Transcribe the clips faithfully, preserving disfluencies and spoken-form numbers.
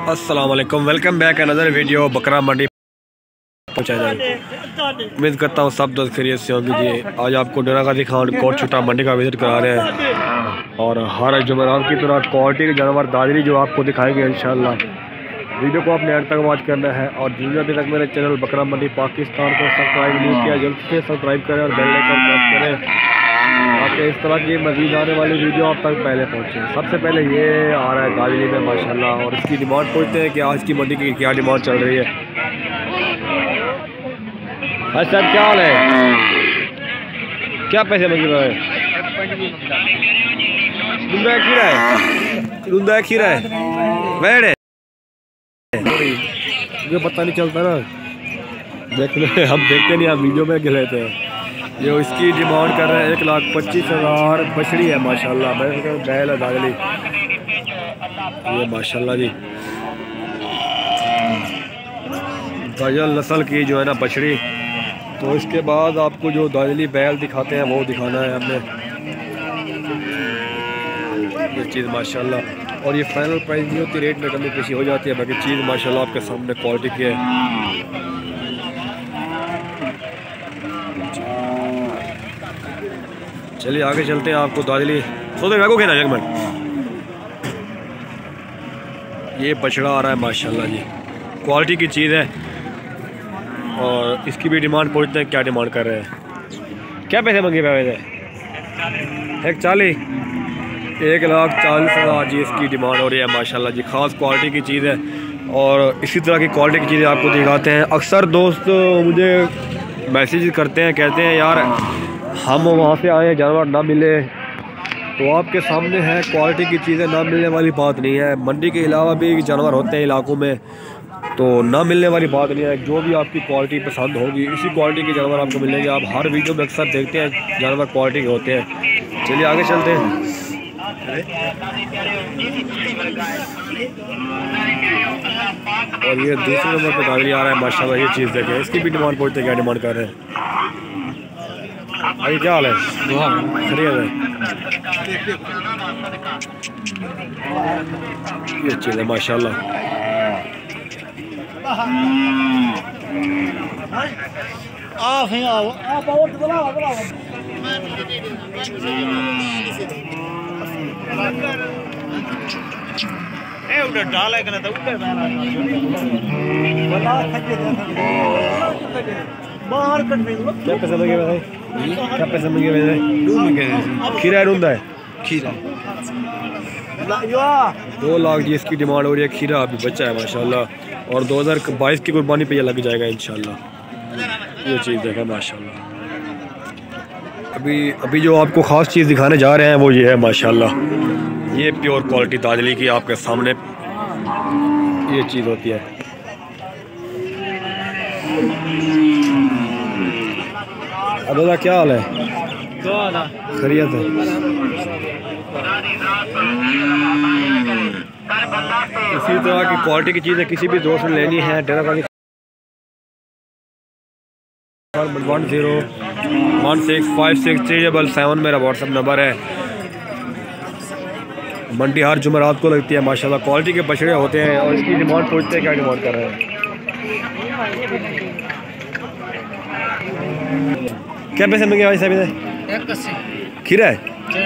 अस्सलाम वालेकुम, welcome back another video बकरा मंडी पहुँचा जाए। उम्मीद करता हूँ सब दोस्त खैरियत से होंगे जी। आज आपको डरागाजी खान कोट छोटा मंडी का विजिट करा रहे हैं और हर जुमेरात की तरह क्वालिटी के जानवर दादरी जो आपको दिखाएंगे इंशाल्लाह। वीडियो को आपने अंत तक वॉच करना है और जिन्होंने अभी तक मेरे चैनल बकरा मंडी पाकिस्तान को सब्सक्राइब नहीं किया जल्द से सब्सक्राइब करें और बेल आइकन प्रेस करें ताकि इस तरह की मज़ीद आने वाली वीडियो आप तक पहले पहुँचे। सबसे पहले ये आ रहा है दादरी में माशाल्लाह और इसकी डिमांड पूछते हैं कि आज की मंडी की क्या डिमांड चल रही है। हाँ साहब, क्या हाल है, क्या पैसे मंगे हुए हैं? रुंदा है खीरा है, रुंदा है खीरा है, वेड़ है, मुझे पता नहीं चलता ना, देख ले हम देखते नहीं, हम वीडियो में गिर लेते हैं। जो इसकी डिमांड कर रहे हैं एक लाख पच्चीस हज़ार बछड़ी है माशाल्लाह, बैल है दादली ये माशाल्लाह जी। गजल नस्ल की जो है ना बछड़ी। तो इसके बाद आपको जो दादली बैल दिखाते हैं वो दिखाना है हमने ये चीज़ माशाल्लाह। और ये फाइनल प्राइस नहीं होती, रेट में कमी पेशी हो जाती है, बाकी चीज़ माशाल्लाह आपके सामने क्वालिटी की है। चलिए आगे चलते हैं, आपको दादली सोते रखो खेना जगमन। ये बछड़ा आ रहा है माशाल्लाह जी, क्वालिटी की चीज़ है और इसकी भी डिमांड पूछते हैं क्या डिमांड कर रहे हैं, क्या पैसे मंगे हुए थे? एक चालीस, एक लाख चालीस हज़ार जी इसकी डिमांड हो रही है माशाल्लाह जी। ख़ास क्वालिटी की चीज़ है और इसी तरह की क्वालिटी की चीज़ें आपको दिखाते हैं। अक्सर दोस्त मुझे मैसेज करते हैं, कहते हैं यार हम वहाँ से आए जानवर ना मिले, तो आपके सामने है क्वालिटी की चीज़ें ना मिलने वाली बात नहीं है। मंडी के अलावा भी जानवर होते हैं इलाकों में, तो ना मिलने वाली बात नहीं है। जो भी आपकी क्वालिटी पसंद होगी इसी क्वालिटी के जानवर आपको मिलेंगे। आप हर वीडियो में अक्सर देखते हैं जानवर क्वालिटी के होते हैं। चलिए आगे चलते हैं। और ये दूसरे नंबर पर दादरी आ रहा है माशाल्लाह, ये चीज़ देखें, इसकी भी डिमांड पूछते हैं क्या डिमांड कर रहे हैं। अभी क्या हाल है? खैरियत है, ये चीज़ है माशाल्लाह। आप हैं आओ आप आओ बुलाओ बुलाओ ए उधर डाला है ना तो उधर बना खजे बाहर कट में क्या पैसे लगे भाई? क्या पैसे मंगे हुए? दूध में गए खीरा रुंदा है, खीरा दो लाख जी इसकी डिमांड हो रही है। खीरा अभी बच्चा है माशाल्लाह और दो हज़ार बाईस की कुर्बानी पे ये लग जाएगा इंशाल्लाह। ये चीज़ देखें माशाल्लाह। अभी अभी जो आपको ख़ास चीज़ दिखाने जा रहे हैं वो ये है माशाल्लाह, ये प्योर क्वालिटी दादली की आपके सामने ये चीज़ होती है। अबदा क्या हाल है? खैरियत है। इसी तरह की क्वालिटी की चीज़ें किसी भी दोस्त ने लेनी है डरागाजी one zero one six five six three double seven मेरा व्हाट्सअप नंबर है। मंडी हर जुमेरात को लगती है माशाल्लाह। क्वालिटी के बछड़े होते हैं और इसकी डिमांड पूछते हैं क्या डिमांड कर रहे हैं। क्या पैसे मंगे भाई साहब? खीरा है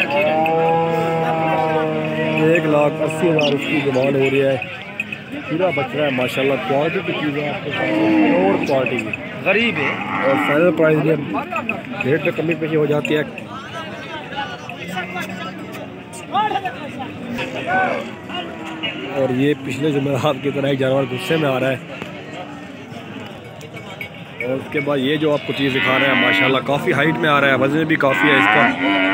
एक लाख अस्सी हज़ार इसकी डिमांड हो रही है। खीरा बच रहा है माशाल्लाह, क्वालिटी की चीज़ें आपको और क्वालिटी की गरीब है और फाइनल प्राइस भी रेट में कमी पेशी हो जाती है। और ये पिछले जुमेरात की तरह एक जानवर गुस्से में आ रहा है। और उसके बाद ये जो आपको चीज़ दिखा रहे हैं माशाल्लाह काफ़ी हाइट में आ रहा है, वज़न भी काफ़ी है इसका।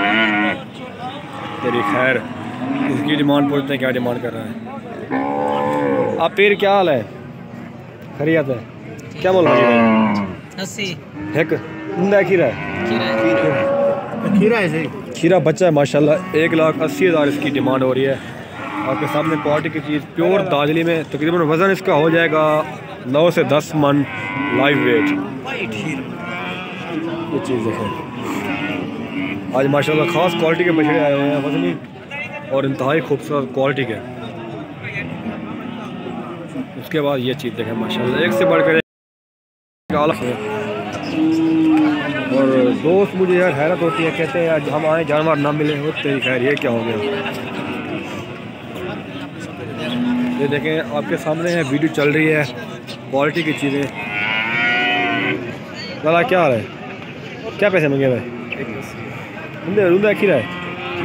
तेरी खैर, इसकी डिमांड पूछते हैं क्या डिमांड कर रहा है। आप फिर क्या हाल है? खैरियत है, क्या बोल रहे हैं? अस्सी एक उंदा खीरा है, खीरा है सही, खीरा बच्चा है माशाल्लाह। एक लाख अस्सी हज़ार इसकी डिमांड हो रही है। आपके सामने क्वालिटी की चीज़ प्योर दादली में, तकरीबन वज़न इसका हो जाएगा नौ से दस मन लाइव वेट। ये चीज़ देखें, आज माशाल्लाह ख़ास क्वालिटी के बछड़े आए हुए हैं, वज़नी और इंतहाई खूबसूरत क्वालिटी के। उसके बाद ये चीज़ देखें माशाल्लाह, एक से बढ़कर एक आला है। और दोस्त मुझे यार हैरत होती है, कहते हैं आज हम आए जानवर ना मिले हो तेरी खैर, ये क्या हो गया। ये देखें आपके सामने है, वीडियो चल रही है, क्वालिटी की चीज़ें। दादा क्या हाल है, क्या पैसे मंगे भाई? रुंदे रुंदा खीरा है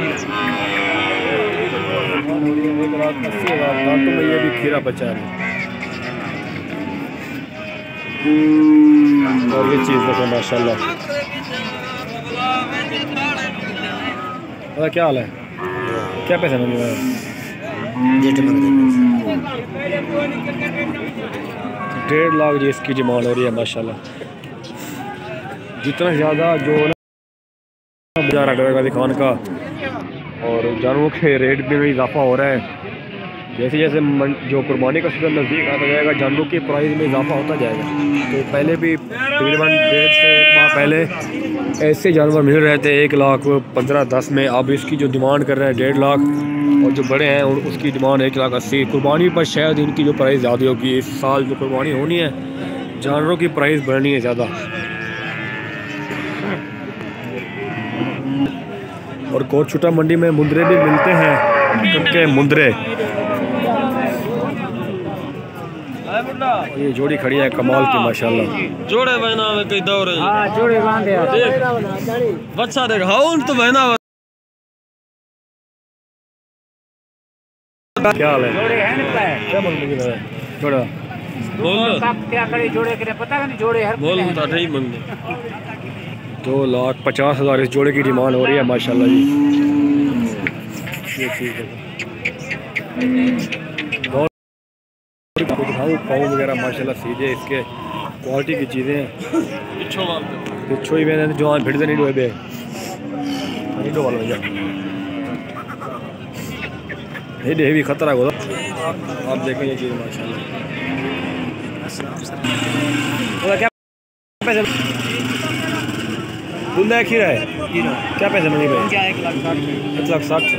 एक लाख अस्सी हज़ार दांतों में, ये भी खीरा बचा है। और ये चीज़ देखें माशाल्लाह। दादा क्या हाल है, क्या पैसे मंगे भाई? डेढ़ लाख जी इसकी डिमांड हो रही है माशाल्लाह। जितना ज़्यादा जो ना गुजारा करेगा दुकान का, और जानवरों के रेट में भी इजाफा हो रहा है। जैसे जैसे जो कुर्बानी का सीजन नज़दीक आता जाएगा, जानवरों की प्राइस में इजाफा होता जाएगा। तो पहले भी तकरीबन डेढ़ से एक माह पहले ऐसे जानवर मिल रहे थे एक लाख पंद्रह दस में। अब इसकी जो डिमांड कर रहे हैं डेढ़ लाख, और जो बड़े हैं उसकी डिमांड एक लाख अस्सी। कुर्बानी पर शायद इनकी जो प्राइस ज़्यादा होगी, इस साल जो कुर्बानी होनी है जानवरों की प्राइस बढ़नी है ज़्यादा। और कोट छुटा मंडी में मुंदरे भी मिलते हैं, कनके मुंदरे। ये जोड़ी खड़ी है कमाल की माशाल्लाह। जोड़े बहना में कई दौरे, हां जोड़े बांधे देख बच्चा देख हाउन तो बहना क्या हाल है, जोड़े हैं ना क्या बोल रही है जोड़ा? बोल क्या करे जोड़े करे पता नहीं, जोड़े हर बोल तो नहीं मंगे। दो लाख पचास हज़ार इस जोड़े की डिमांड हो रही है माशाल्लाह जी। ये चीज़ है पाँव वगैरह माशाल्लाह सीधे, इसके क्वालिटी की चीज़ें हैं। पिछो ही मैंने जो भिड़ नहीं डोए बे डो वाला भैया ये भी खतरा होगा। आप देखें ये चीज़ माशाल्लाह। क्या पैसे बुंदा खीरा है, क्या पैसे मंगे भाई? एक लाख साठ एक लाख साठ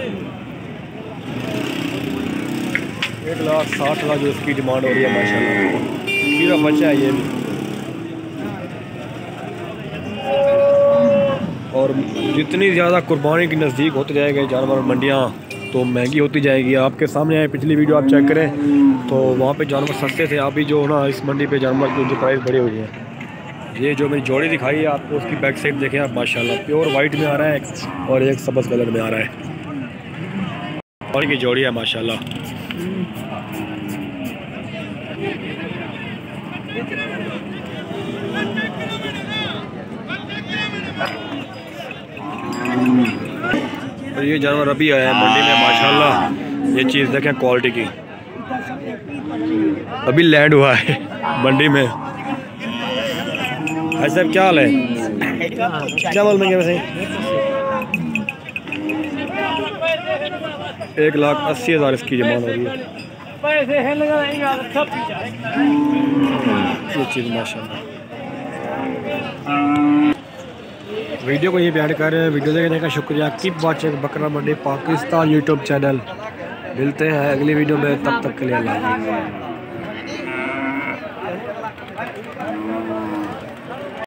एक लाख साठ हज़ार जो इसकी डिमांड हो रही है माशाल्लाह। खीरा बचा है ये भी। और जितनी ज़्यादा कुर्बानी के नज़दीक होते जाएंगे जानवर, मंडियाँ तो महंगी होती जाएगी। आपके सामने आए पिछली वीडियो आप चेक करें तो वहाँ पे जानवर सस्ते थे, अभी जो ना इस मंडी पे जानवर की उनकी प्राइस बढ़ी हुई है। ये जो मेरी जोड़ी दिखाई है आपको, उसकी बैक साइड देखें आप माशाल्लाह, प्योर वाइट में आ रहा है और एक सब्ज़ कलर में आ रहा है। और की जोड़ी है माशाल्लाह। और ये जानवर अभी आया है मंडी में माशाल्लाह। ये चीज़ देखें क्वालिटी की, अभी लैंड हुआ है मंडी में। भाई साहब क्या हाल है, क्या बोल देंगे वैसे? एक लाख अस्सी हज़ार इसकी डिमांड हो रही है। ये चीज़ माशाल्लाह। वीडियो को ये बयान कर रहे हैं। वीडियो देखने का शुक्रिया। कीप वाचिंग बकरा मंडी पाकिस्तान यूट्यूब चैनल। मिलते हैं अगली वीडियो में, तब तक के लिए अल्लाह हाफ़िज़।